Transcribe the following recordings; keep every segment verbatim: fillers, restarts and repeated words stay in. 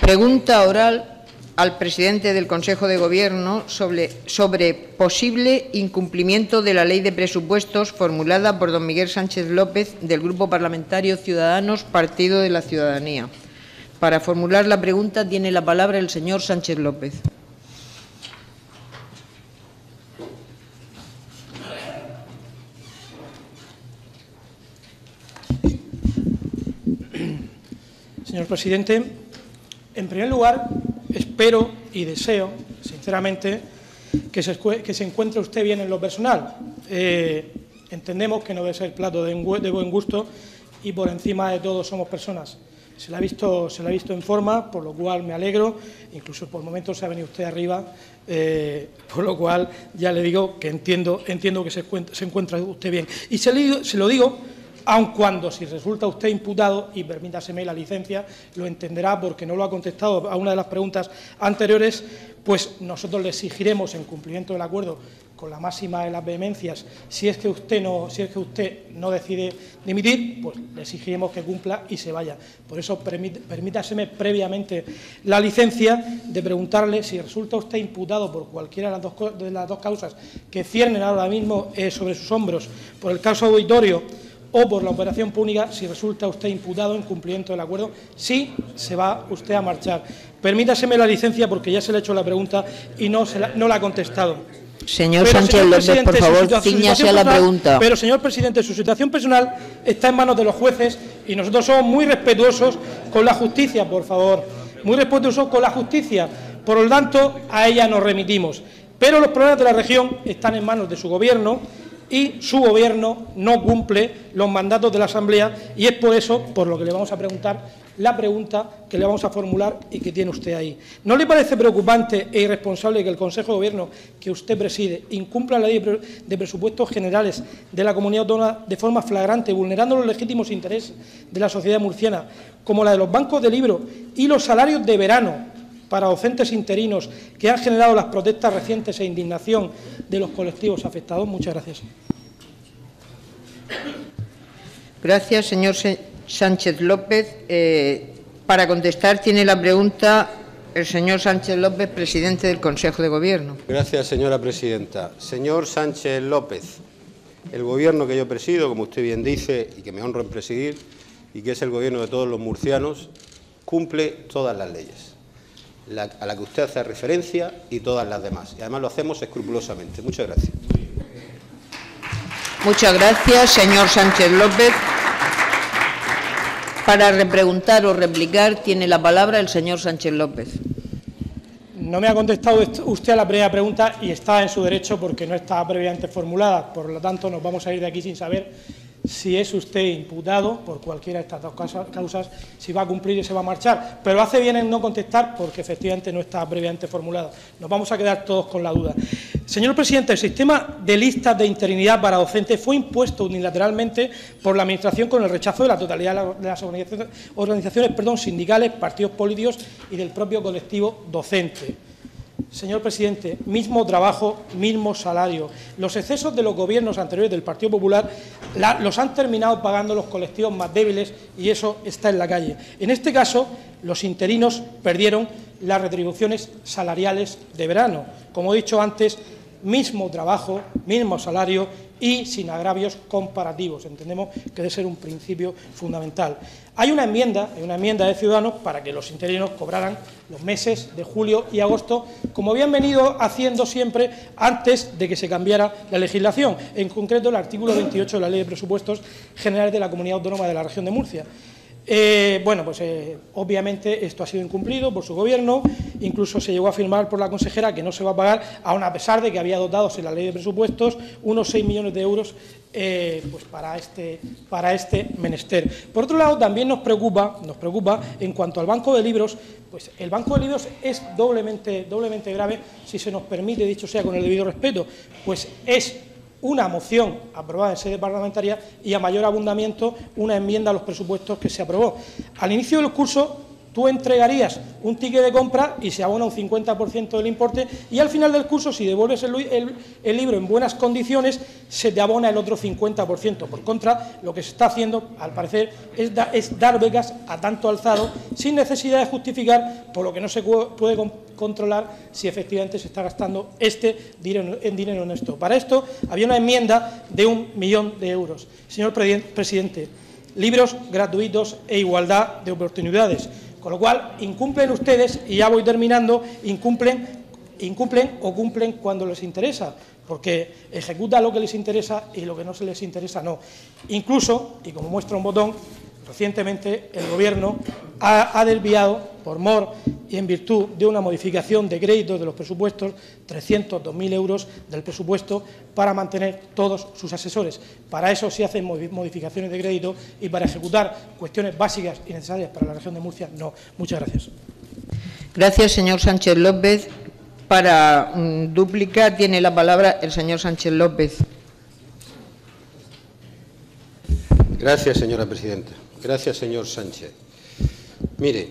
Pregunta oral al presidente del Consejo de Gobierno sobre, sobre posible incumplimiento de la Ley de Presupuestos formulada por don Miguel Sánchez López, del Grupo Parlamentario Ciudadanos, Partido de la Ciudadanía. Para formular la pregunta tiene la palabra el señor Sánchez López. Señor presidente, en primer lugar, espero y deseo, sinceramente, que se, que se encuentre usted bien en lo personal. Eh, entendemos que no debe ser plato de, de buen gusto y, por encima de todo, somos personas. Se la ha visto, se la ha visto en forma, por lo cual me alegro. Incluso por momentos se ha venido usted arriba, eh, por lo cual ya le digo que entiendo, entiendo que se encuentra, se encuentra usted bien. Y se, le, se lo digo, aun cuando, si resulta usted imputado, y permítaseme la licencia, lo entenderá porque no lo ha contestado a una de las preguntas anteriores, pues nosotros le exigiremos, en cumplimiento del acuerdo, con la máxima de las vehemencias, si es que usted no, si es que usted no decide dimitir, pues le exigiremos que cumpla y se vaya. Por eso, permítaseme previamente la licencia de preguntarle si resulta usted imputado por cualquiera de las dos, de las dos causas que ciernen ahora mismo eh, sobre sus hombros, por el caso auditorio o por la operación púnica, si resulta usted imputado en cumplimiento del acuerdo, sí se va usted a marchar. Permítaseme la licencia porque ya se le ha hecho la pregunta y no, se la, no la ha contestado. Señor pero, Sánchez señor López, por favor, ciñase a la pregunta. Pero, señor presidente, su situación personal está en manos de los jueces y nosotros somos muy respetuosos con la justicia, por favor, muy respetuosos con la justicia. Por lo tanto, a ella nos remitimos. Pero los problemas de la región están en manos de su Gobierno y su Gobierno no cumple los mandatos de la Asamblea y es por eso por lo que le vamos a preguntar la pregunta que le vamos a formular y que tiene usted ahí. ¿No le parece preocupante e irresponsable que el Consejo de Gobierno que usted preside incumpla la Ley de Presupuestos Generales de la Comunidad Autónoma de forma flagrante, vulnerando los legítimos intereses de la sociedad murciana, como la de los bancos de libros y los salarios de verano para docentes interinos que han generado las protestas recientes e indignación de los colectivos afectados? Muchas gracias. Gracias, señor Sánchez López. Eh, para contestar tiene la pregunta el señor Sánchez López, presidente del Consejo de Gobierno. Gracias, señora presidenta. Señor Sánchez López, el Gobierno que yo presido, como usted bien dice, y que me honro en presidir, y que es el Gobierno de todos los murcianos, cumple todas las leyes La, a la que usted hace referencia y todas las demás. Y además lo hacemos escrupulosamente. Muchas gracias. Muchas gracias, señor Sánchez López. Para repreguntar o replicar tiene la palabra el señor Sánchez López. No me ha contestado usted a la primera pregunta y está en su derecho porque no está previamente formulada. Por lo tanto, nos vamos a ir de aquí sin saber si es usted imputado por cualquiera de estas dos causas, si va a cumplir y se va a marchar. Pero hace bien en no contestar porque efectivamente no está previamente formulado. Nos vamos a quedar todos con la duda. Señor presidente, el sistema de listas de interinidad para docentes fue impuesto unilateralmente por la Administración con el rechazo de la totalidad de las organizaciones, organizaciones perdón, sindicales, partidos políticos y del propio colectivo docente. Señor presidente, mismo trabajo, mismo salario. Los excesos de los gobiernos anteriores del Partido Popular la, los han terminado pagando los colectivos más débiles y eso está en la calle. En este caso, los interinos perdieron las retribuciones salariales de verano. Como he dicho antes, mismo trabajo, mismo salario y sin agravios comparativos. Entendemos que debe ser un principio fundamental. Hay una enmienda, hay una enmienda de Ciudadanos para que los interinos cobraran los meses de julio y agosto, como habían venido haciendo siempre antes de que se cambiara la legislación, en concreto el artículo veintiocho de la Ley de Presupuestos Generales de la Comunidad Autónoma de la Región de Murcia. Eh, bueno, pues eh, obviamente esto ha sido incumplido por su Gobierno, incluso se llegó a afirmar por la consejera que no se va a pagar, aun a pesar de que había dotados en la Ley de Presupuestos unos seis millones de euros eh, pues para, este, para este menester. Por otro lado, también nos preocupa, nos preocupa en cuanto al Banco de Libros, pues el Banco de Libros es doblemente, doblemente grave, si se nos permite, dicho sea con el debido respeto, pues es una moción aprobada en sede parlamentaria y, a mayor abundamiento, una enmienda a los presupuestos que se aprobó. Al inicio del curso Tú entregarías un ticket de compra y se abona un cincuenta por ciento del importe, y al final del curso, si devuelves el, el, el libro en buenas condiciones, se te abona el otro cincuenta por ciento. Por contra, lo que se está haciendo, al parecer, es, da, es dar becas a tanto alzado, sin necesidad de justificar, por lo que no se puede controlar si efectivamente se está gastando este dinero en dinero honesto. Para esto había una enmienda de un millón de euros. Señor presidente, libros gratuitos e igualdad de oportunidades, con lo cual incumplen ustedes, y ya voy terminando, incumplen, incumplen o cumplen cuando les interesa, porque ejecutan lo que les interesa y lo que no se les interesa no. Incluso, y como muestra un botón, recientemente el Gobierno ha, ha desviado, por mor y en virtud de una modificación de créditos de los presupuestos, trescientos dos mil euros del presupuesto para mantener todos sus asesores. Para eso se hacen modificaciones de crédito, y para ejecutar cuestiones básicas y necesarias para la región de Murcia, no. Muchas gracias. Gracias, señor Sánchez López. Para um, dúplica tiene la palabra el señor Sánchez López. Gracias, señora presidenta. Gracias, señor Sánchez. Mire,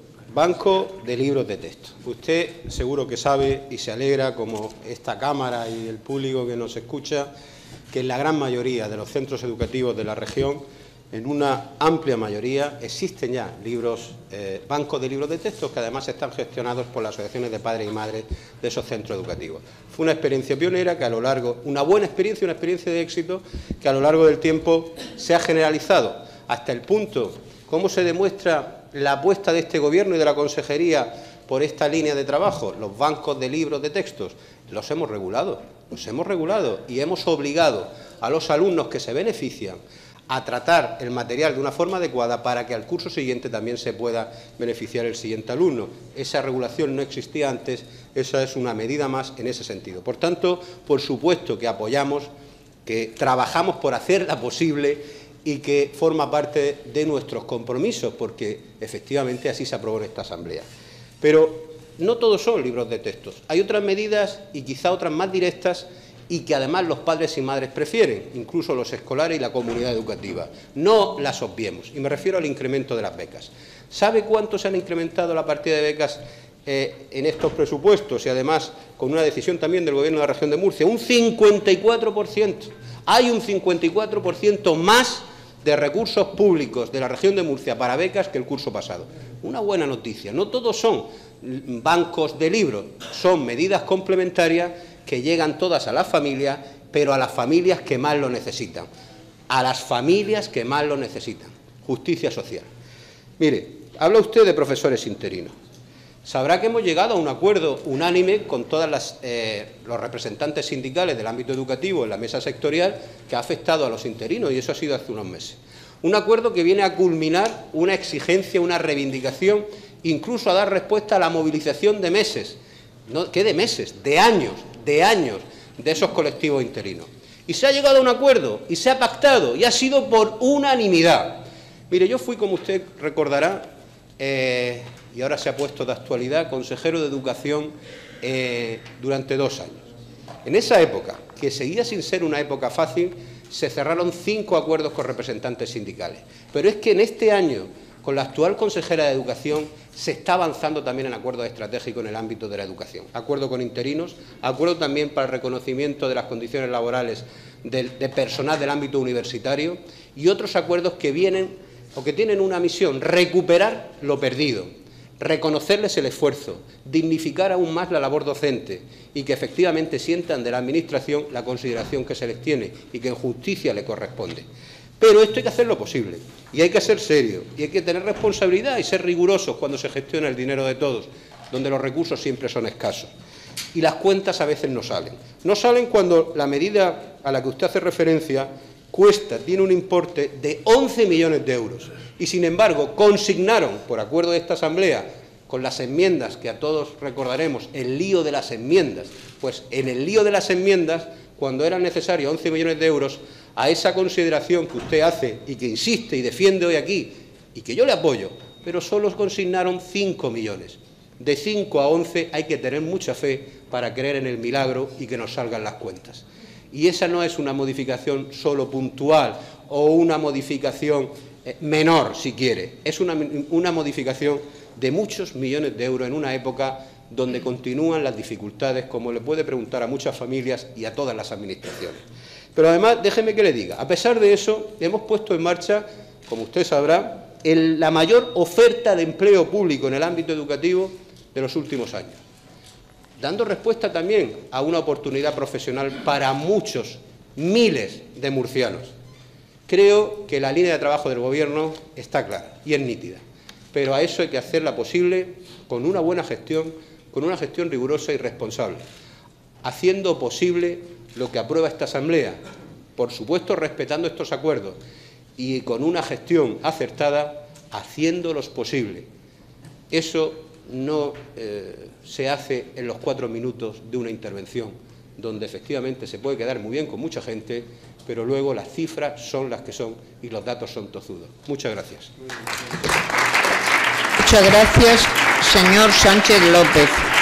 banco de libros de texto. Usted seguro que sabe y se alegra, como esta Cámara y el público que nos escucha, que en la gran mayoría de los centros educativos de la región, en una amplia mayoría, existen ya libros, eh, bancos de libros de texto que además están gestionados por las asociaciones de padres y madres de esos centros educativos. Fue una experiencia pionera que a lo largo, una buena experiencia, una experiencia de éxito que a lo largo del tiempo se ha generalizado hasta el punto, ¿cómo se demuestra la apuesta de este Gobierno y de la Consejería por esta línea de trabajo? Los bancos de libros de textos los hemos regulado, los hemos regulado y hemos obligado a los alumnos que se benefician a tratar el material de una forma adecuada para que al curso siguiente también se pueda beneficiar el siguiente alumno. Esa regulación no existía antes, esa es una medida más en ese sentido. Por tanto, por supuesto que apoyamos, que trabajamos por hacerla posible y que forma parte de nuestros compromisos, porque efectivamente así se aprobó en esta Asamblea. Pero no todos son libros de textos. Hay otras medidas y quizá otras más directas y que además los padres y madres prefieren, incluso los escolares y la comunidad educativa. No las obviemos, y me refiero al incremento de las becas. ¿Sabe cuánto se han incrementado la partida de becas eh, en estos presupuestos? Y además, con una decisión también del Gobierno de la región de Murcia, un cincuenta y cuatro por ciento. Hay un cincuenta y cuatro por ciento más de recursos públicos de la región de Murcia para becas que el curso pasado. Una buena noticia. No todos son bancos de libros, son medidas complementarias que llegan todas a las familias, pero a las familias que más lo necesitan. A las familias que más lo necesitan. Justicia social. Mire, habla usted de profesores interinos. Sabrá que hemos llegado a un acuerdo unánime con todos eh, los representantes sindicales del ámbito educativo en la mesa sectorial que ha afectado a los interinos, y eso ha sido hace unos meses. Un acuerdo que viene a culminar una exigencia, una reivindicación, incluso a dar respuesta a la movilización de meses, no, ¿qué de meses? De años, de años de esos colectivos interinos. Y se ha llegado a un acuerdo y se ha pactado y ha sido por unanimidad. Mire, yo fui, como usted recordará, eh, y ahora se ha puesto de actualidad, consejero de Educación eh, durante dos años. En esa época, que seguía sin ser una época fácil, se cerraron cinco acuerdos con representantes sindicales. Pero es que en este año, con la actual consejera de Educación, se está avanzando también en acuerdos estratégicos en el ámbito de la educación. Acuerdo con interinos, acuerdo también para el reconocimiento de las condiciones laborales de, de personal del ámbito universitario y otros acuerdos que vienen o que tienen una misión: recuperar lo perdido, reconocerles el esfuerzo, dignificar aún más la labor docente y que efectivamente sientan de la Administración la consideración que se les tiene y que en justicia le corresponde. Pero esto hay que hacerlo posible, y hay que ser serio, y hay que tener responsabilidad y ser rigurosos cuando se gestiona el dinero de todos, donde los recursos siempre son escasos. Y las cuentas a veces no salen. No salen cuando la medida a la que usted hace referencia cuesta, tiene un importe de once millones de euros. Y, sin embargo, consignaron, por acuerdo de esta Asamblea, con las enmiendas, que a todos recordaremos, el lío de las enmiendas, pues en el lío de las enmiendas, cuando eran necesarios once millones de euros, a esa consideración que usted hace y que insiste y defiende hoy aquí, y que yo le apoyo, pero solo consignaron cinco millones. De cinco a once hay que tener mucha fe para creer en el milagro y que nos salgan las cuentas. Y esa no es una modificación solo puntual o una modificación menor, si quiere. Es una, una modificación de muchos millones de euros en una época donde continúan las dificultades, como le puede preguntar a muchas familias y a todas las administraciones. Pero además, déjeme que le diga, a pesar de eso, hemos puesto en marcha, como usted sabrá, el, la mayor oferta de empleo público en el ámbito educativo de los últimos años, dando respuesta también a una oportunidad profesional para muchos, miles de murcianos. Creo que la línea de trabajo del Gobierno está clara y es nítida, pero a eso hay que hacerla posible con una buena gestión, con una gestión rigurosa y responsable, haciendo posible lo que aprueba esta Asamblea, por supuesto respetando estos acuerdos y con una gestión acertada, haciéndolos posible. Eso no eh, se hace en los cuatro minutos de una intervención, donde efectivamente se puede quedar muy bien con mucha gente, pero luego las cifras son las que son y los datos son tozudos. Muchas gracias. Muchas gracias, señor Sánchez López.